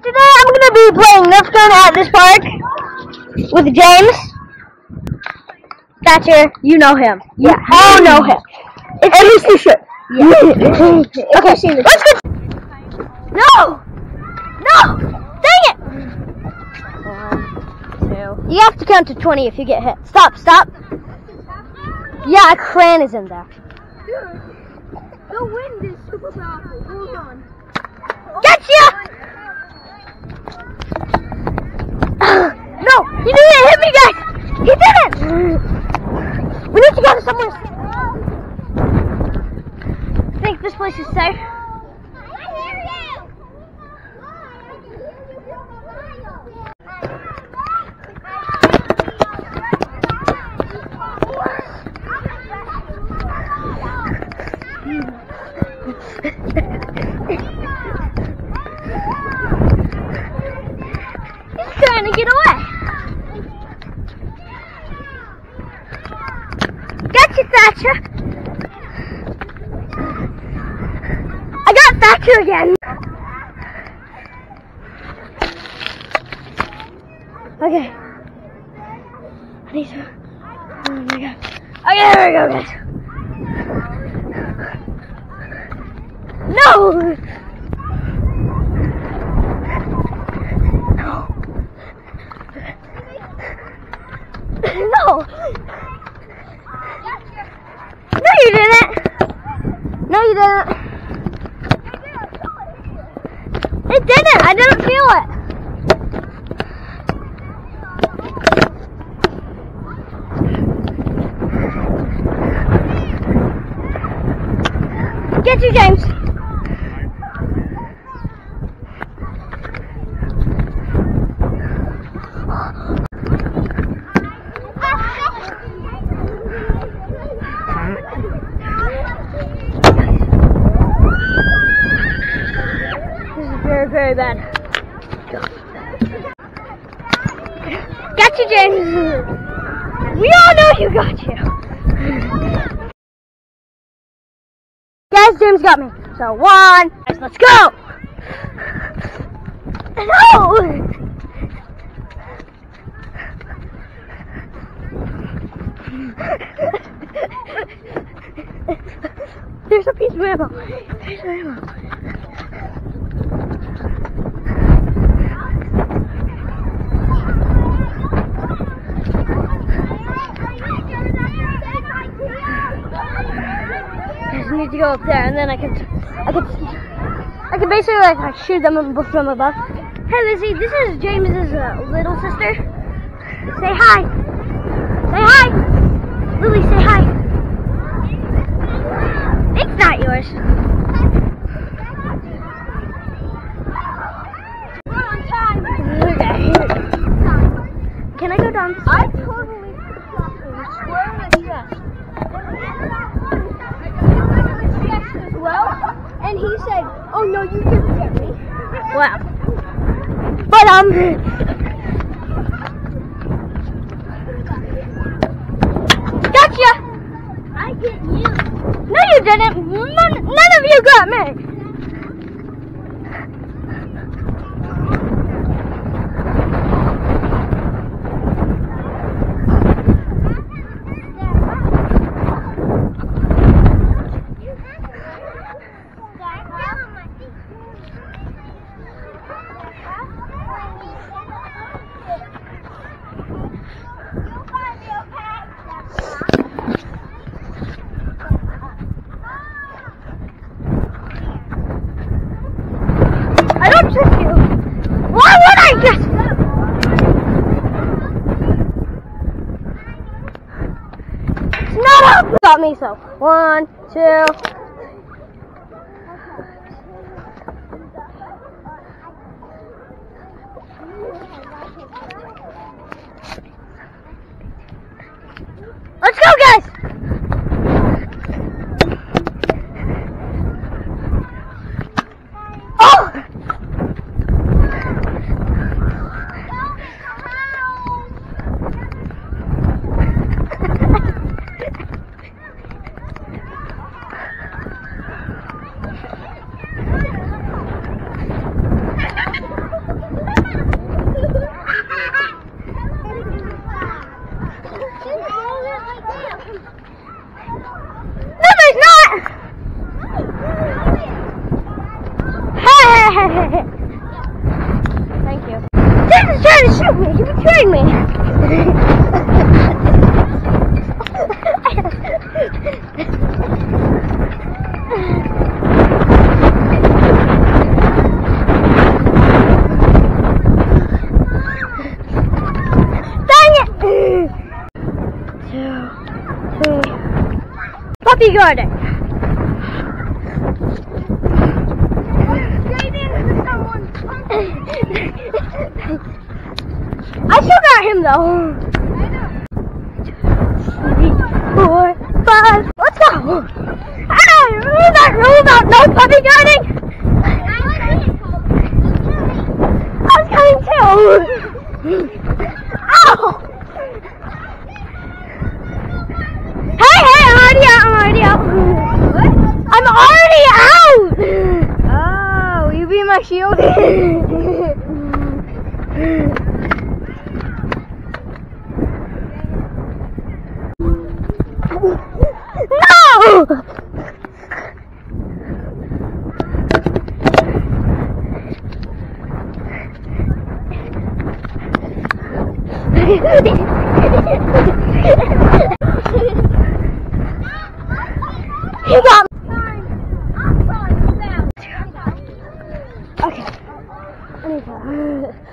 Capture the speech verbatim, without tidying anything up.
Today I'm going to be playing Nerf gun at this park with James. Thatcher, you know him. Yeah, I know him. At least you should. Yeah. Okay, let's go. No! No! Dang it! One, two. You have to count to twenty if you get hit. Stop, stop. Yeah, a crane is in there. Dude, the wind is super powerful. Hold on. Gotcha! No, he didn't hit me, guys! He didn't! We need to go to somewhere safe. I think this place is safe. I hear you! He's trying to get away. Gotcha, Thatcher. I got Thatcher again. Okay. I need to. Oh my god. Okay, there we go, guys. No! No! No, you didn't! No, you didn't! It didn't! I didn't feel it! Get you, James! Very, very bad. Got you, James. We all know you got you. Guys, James got me. So one, let's go. No. There's a piece of ammo. There's ammo. Need to go up there, and then I can, I can, I can basically like, like shoot them from above. Hey Lizzie, this is James's uh, little sister. Say hi. Say hi. Lily, say hi. It's not yours. We're on time. Okay. Can I go down? I totally swear that yes. As well, and he said, "Oh no, you didn't get me." Wow. But um, gotcha. I get you. No, you didn't. None, none of you got me. I don't trust you. Why would I just? It's not up. Got me. So one, two. Let's go, guys. Oh! hurting me. Dang it! Two, three. Puppy garden. I still got him though. Three, four, five. Let's go. Ah, remember that rule about no puppy guarding? I was coming too. Ow! Hey, hey, I'm already out. I'm already out. What? I'm already out. Oh, will you be my shield? No! You got me. Okay. I need to.